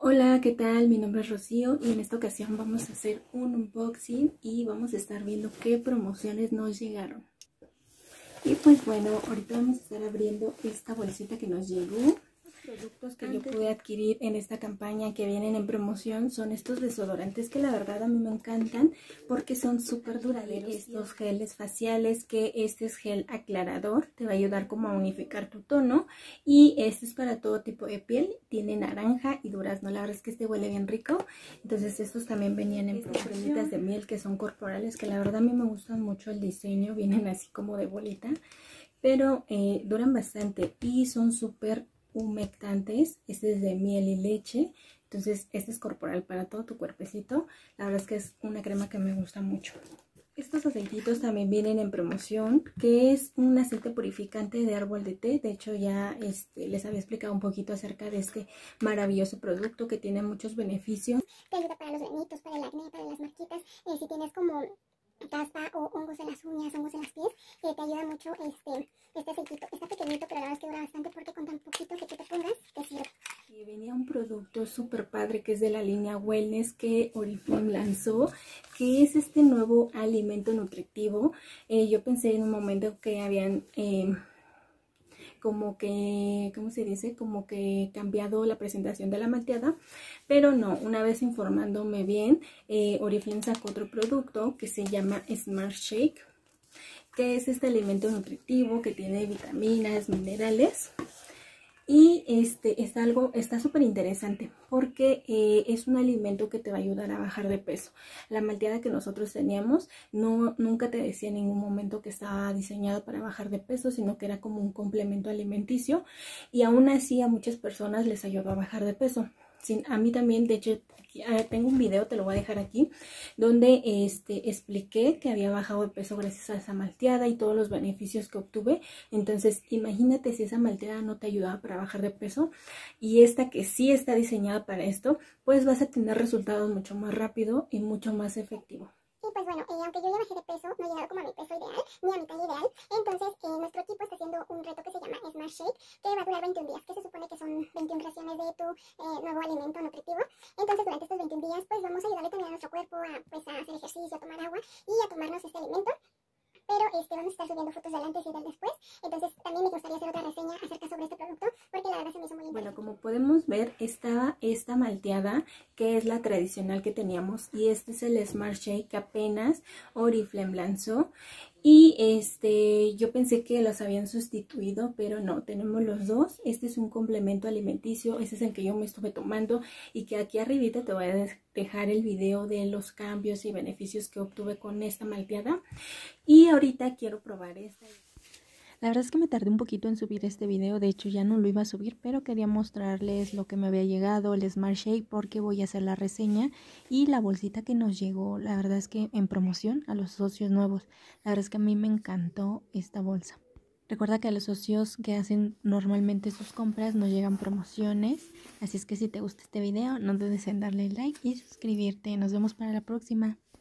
Hola, ¿qué tal? Mi nombre es Rocío y en esta ocasión vamos a hacer un unboxing y vamos a estar viendo qué promociones nos llegaron. Y pues bueno, ahorita vamos a estar abriendo esta bolsita que nos llegó. Los productos que yo pude adquirir en esta campaña que vienen en promoción son estos desodorantes que la verdad a mí me encantan porque son súper duraderos. Estos geles faciales, que este es gel aclarador, te va a ayudar como a unificar tu tono, y este es para todo tipo de piel, tiene naranja y durazno. La verdad es que este huele bien rico. Entonces estos también venían en pruebitas de miel que son corporales, que la verdad a mí me gustan mucho el diseño, vienen así como de bolita, pero duran bastante y son súper humectantes. Este es de miel y leche, entonces este es corporal para todo tu cuerpecito. La verdad es que es una crema que me gusta mucho. Estos aceititos también vienen en promoción, que es un aceite purificante de árbol de té. De hecho ya les había explicado un poquito acerca de este maravilloso producto que tiene muchos beneficios. Te ayuda para los granitos, para el acné, para las marquitas. Si tienes como caspa o hongos en las uñas, hongos en los pies, te ayuda mucho este aceitito. Está pequeñito, pero la verdad es que dura bastante porque con tan poquito que tú te pongas, te sirve. Y venía un producto súper padre que es de la línea Wellness que Oriflame lanzó, que es este nuevo alimento nutritivo. Yo pensé en un momento que habían como que, ¿cómo se dice? Como que cambiado la presentación de la malteada, pero no, una vez informándome bien, Oriflame sacó otro producto que se llama Smart Shake, que es este alimento nutritivo que tiene vitaminas, minerales. Y está súper interesante porque es un alimento que te va a ayudar a bajar de peso. La malteada que nosotros teníamos nunca te decía en ningún momento que estaba diseñado para bajar de peso, sino que era como un complemento alimenticio, y aún así a muchas personas les ayudó a bajar de peso. A mí también. De hecho, tengo un video, te lo voy a dejar aquí, donde expliqué que había bajado de peso gracias a esa malteada y todos los beneficios que obtuve. Entonces imagínate si esa malteada no te ayudaba para bajar de peso, y esta que sí está diseñada para esto, pues vas a tener resultados mucho más rápido y mucho más efectivo. Y pues bueno, aunque yo ya bajé de peso, no he llegado como a mi peso ideal, ni a mi talla ideal. Entonces, nuestro equipo está haciendo un reto que se llama Smart Shake, que va a durar 21 días, que se supone que son 21 raciones de tu nuevo alimento nutritivo. Entonces, durante estos 21 días, pues vamos a ayudarle también a nuestro cuerpo pues, a hacer ejercicio, a tomar agua y a tomarnos este alimento. Pero vamos a estar subiendo fotos del antes y del después. Entonces también me gustaría hacer otra reseña acerca sobre este producto, porque la verdad se me hizo muy interesante. Bueno, como podemos ver, estaba esta malteada, que es la tradicional que teníamos, y este es el Smart Shake que apenas Oriflame lanzó. Y yo pensé que los habían sustituido, pero no, tenemos los dos. Este es un complemento alimenticio, este es el que yo me estuve tomando, y que aquí arribita te voy a dejar el video de los cambios y beneficios que obtuve con esta malteada. Y ahorita quiero probar esta. La verdad es que me tardé un poquito en subir este video, de hecho ya no lo iba a subir, pero quería mostrarles lo que me había llegado, el Smart Shake, porque voy a hacer la reseña, y la bolsita que nos llegó, la verdad es que en promoción a los socios nuevos. La verdad es que a mí me encantó esta bolsa. Recuerda que a los socios que hacen normalmente sus compras nos llegan promociones, así es que si te gusta este video no dudes en darle like y suscribirte. Nos vemos para la próxima.